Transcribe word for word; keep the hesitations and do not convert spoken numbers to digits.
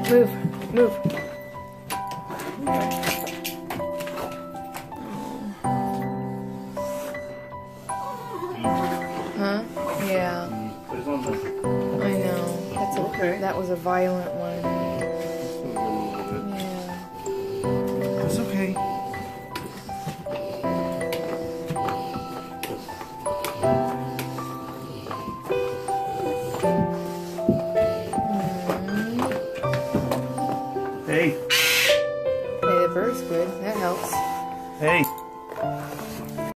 Move. Move. Huh? Yeah. I know. That's a, okay. That was a violent one. Yeah. That's okay. Mm. Hey. Hey, the bird's good. That helps. Hey.